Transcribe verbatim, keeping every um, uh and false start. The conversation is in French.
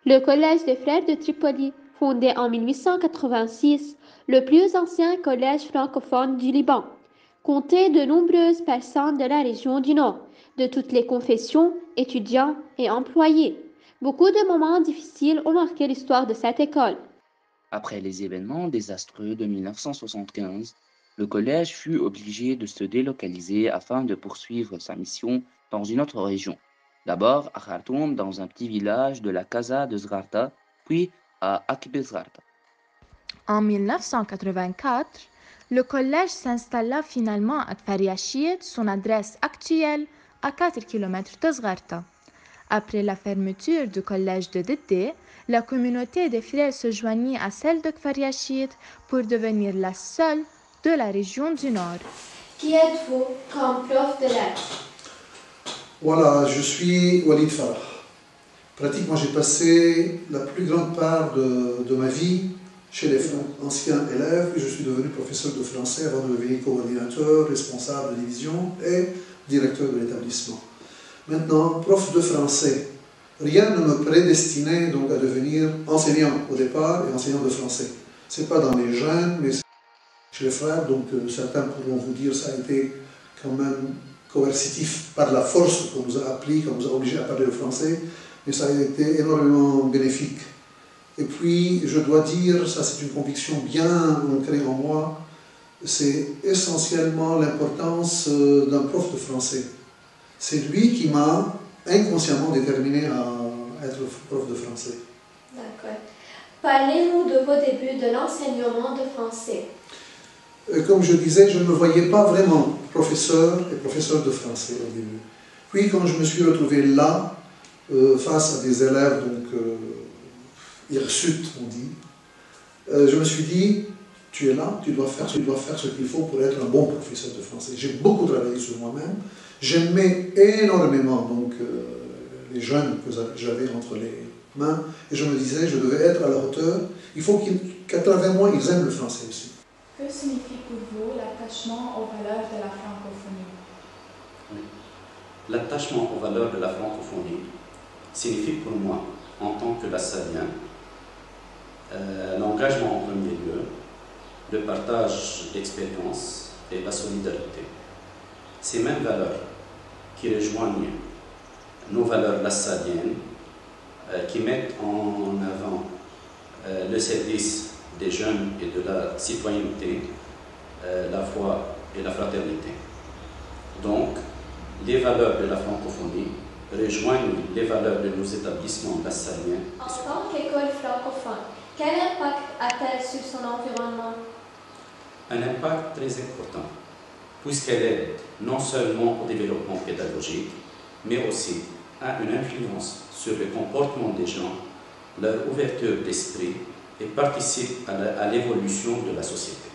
Le Collège des Frères de Tripoli, fondé en mille huit cent quatre-vingt-six, le plus ancien collège francophone du Liban, comptait de nombreuses personnes de la région du Nord, de toutes les confessions, étudiants et employés. Beaucoup de moments difficiles ont marqué l'histoire de cette école. Après les événements désastreux de mille neuf cent soixante-quinze, le collège fut obligé de se délocaliser afin de poursuivre sa mission dans une autre région. D'abord à Khartoum, dans un petit village de la Casa de Zgharta, puis à Akbel Zgharta. En mille neuf cent quatre-vingt-quatre, le collège s'installa finalement à Kfar Yashid, son adresse actuelle, à quatre kilomètres de Zgharta. Après la fermeture du collège de Dédé, la communauté des frères se joignit à celle de Kfar Yashid pour devenir la seule de la région du Nord. Qui êtes-vous comme prof de lettres? Voilà, je suis Walid Farah. Pratiquement, j'ai passé la plus grande part de, de ma vie chez les anciens élèves, puis je suis devenu professeur de français avant de devenir coordinateur, responsable de division et directeur de l'établissement. Maintenant, prof de français. Rien ne me prédestinait donc à devenir enseignant au départ et enseignant de français. Ce n'est pas dans les gènes, mais chez les frères, donc euh, certains pourront vous dire que ça a été quand même coercitif par la force qu'on nous a appris, qu'on nous a obligés à parler le français, mais ça a été énormément bénéfique. Et puis, je dois dire, ça c'est une conviction bien ancrée en moi, c'est essentiellement l'importance d'un prof de français. C'est lui qui m'a inconsciemment déterminé à être prof de français. D'accord. Parlez-nous de vos débuts de l'enseignement de français. Comme je disais, je ne me voyais pas vraiment professeur et professeur de français au début. Puis quand je me suis retrouvé là, euh, face à des élèves donc euh, hirsutes, on dit, euh, je me suis dit, tu es là, tu dois faire, tu dois faire ce qu'il faut pour être un bon professeur de français. J'ai beaucoup travaillé sur moi-même. J'aimais énormément donc, euh, les jeunes que j'avais entre les mains, et je me disais, je devais être à leur hauteur. Il faut qu'à travers moi, ils aiment le français aussi. Que signifie pour vous l'attachement aux valeurs de la francophonie? Oui. L'attachement aux valeurs de la francophonie signifie pour moi, en tant que lassalien, euh, l'engagement en premier lieu, le partage d'expériences et la solidarité. Ces mêmes valeurs qui rejoignent nos valeurs lassaliennes, euh, qui mettent en avant euh, le service des jeunes et de la citoyenneté, euh, la foi et la fraternité. Donc, les valeurs de la francophonie rejoignent les valeurs de nos établissements lassaliens. En tant qu'école francophone, quel impact a-t-elle sur son environnement? Un impact très important, puisqu'elle aide non seulement au développement pédagogique, mais aussi a une influence sur le comportement des gens, leur ouverture d'esprit, et participe à l'évolution de la société.